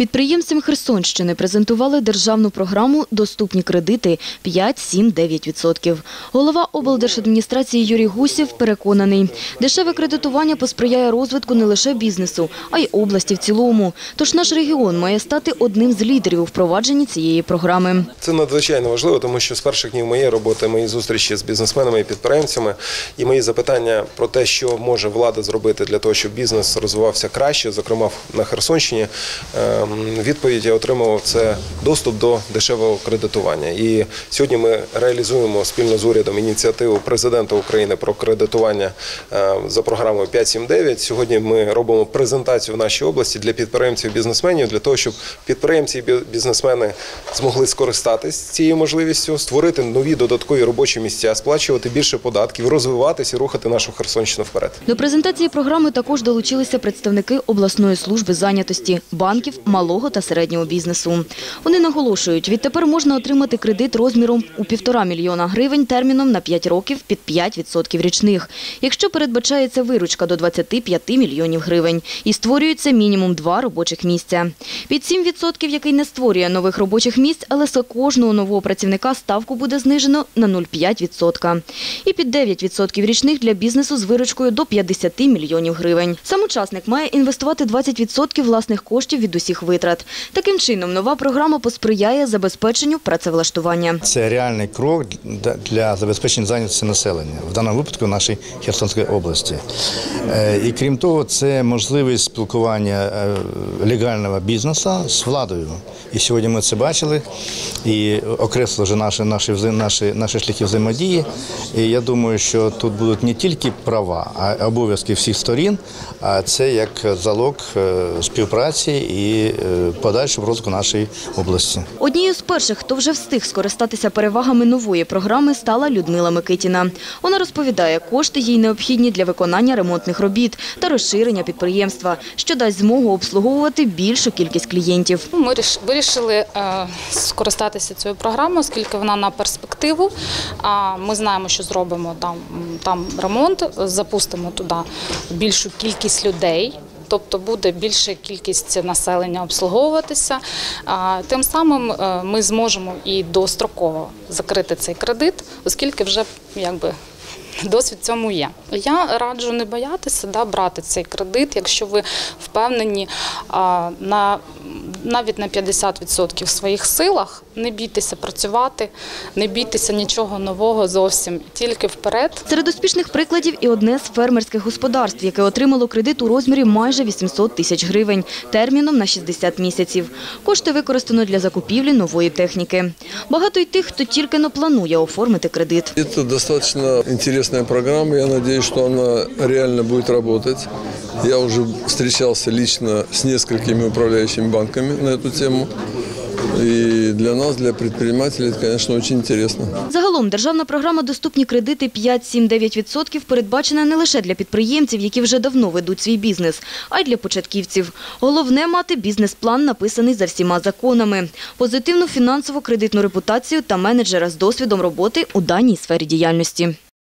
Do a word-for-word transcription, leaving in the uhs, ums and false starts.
Підприємцям Херсонщини презентували державну програму «Доступні кредити» п'ять, сім, дев'ять відсотків. Голова облдержадміністрації Юрій Гусєв переконаний, дешеве кредитування посприяє розвитку не лише бізнесу, а й області в цілому. Тож наш регіон має стати одним з лідерів у впровадженні цієї програми. Це надзвичайно важливо, тому що з перших днів моєї роботи, мої зустрічі з бізнесменами і підприємцями і мої запитання про те, що може влада зробити для того, щоб бізнес розвивався краще, зокрема на Херсонщині, відповідь я отримав – це доступ до дешевого кредитування. І сьогодні ми реалізуємо спільно з урядом ініціативу президента України про кредитування за програмою п'ять, сім, дев'ять. Сьогодні ми робимо презентацію в нашій області для підприємців і бізнесменів, для того, щоб підприємці і бізнесмени змогли скористатись цією можливістю, створити нові додаткові робочі місця, сплачувати більше податків, розвиватися і рухати нашу Херсонщину вперед. До презентації програми також долучилися представники обласної служби зайнятості, банків, малого та середнього бізнесу. Вони наголошують, відтепер можна отримати кредит розміром у півтора мільйона гривень терміном на п'ять років під п'ять відсотків річних, якщо передбачається виручка до двадцяти п'яти мільйонів гривень і створюється мінімум два робочих місця. Під сім відсотків, який не створює нових робочих місць, але за кожного нового працівника ставку буде знижено на нуль цілих п'ять десятих відсотка. І під дев'ять відсотків річних для бізнесу з виручкою до п'ятдесяти мільйонів гривень. Сам учасник має інвестувати двадцять відсотків власних коштів від усіх витрат. Таким чином, нова програма посприяє забезпеченню працевлаштування. Це реальний крок для забезпечення зайнятості населення, в даному випадку в нашій Херсонській області. І крім того, це можливість спілкування легального бізнесу з владою. І сьогодні ми це бачили і окреслили вже наші, наші, наші, наші шляхи взаємодії. І я думаю, що тут будуть не тільки права, а обов'язки всіх сторін, а це як залог співпраці і подальшого розвитку нашої області. Однією з перших, хто вже встиг скористатися перевагами нової програми, стала Людмила Микитіна. Вона розповідає, кошти їй необхідні для виконання ремонтних робіт та розширення підприємства, що дасть змогу обслуговувати більшу кількість клієнтів. Ми вирішили скористатися цією програмою, оскільки вона на перспективу. Ми знаємо, що зробимо там, там ремонт, запустимо туди більшу кількість людей. Тобто буде більша кількість населення обслуговуватися. Тим самим ми зможемо і достроково закрити цей кредит, оскільки вже якби досвід в цьому є. Я раджу не боятися да, брати цей кредит, якщо ви впевнені а, на, навіть на п'ятдесят відсотків в своїх силах. Не бійтеся працювати, не бійтеся нічого нового зовсім, тільки вперед. Серед успішних прикладів і одне з фермерських господарств, яке отримало кредит у розмірі майже вісімсот тисяч гривень, терміном на шістдесят місяців. Кошти використано для закупівлі нової техніки. Багато й тих, хто тільки не планує оформити кредит. Це достатньо интересная программа, я надеюсь, что она реально будет работать. Я уже встречался лично с несколькими управляющими банками на эту тему. І для нас, для підприємців, це, звісно, дуже цікаво. Загалом, державна програма «Доступні кредити» п'ять, сім, дев'ять відсотків передбачена не лише для підприємців, які вже давно ведуть свій бізнес, а й для початківців. Головне – мати бізнес-план, написаний за всіма законами, позитивну фінансово-кредитну репутацію та менеджера з досвідом роботи у даній сфері діяльності.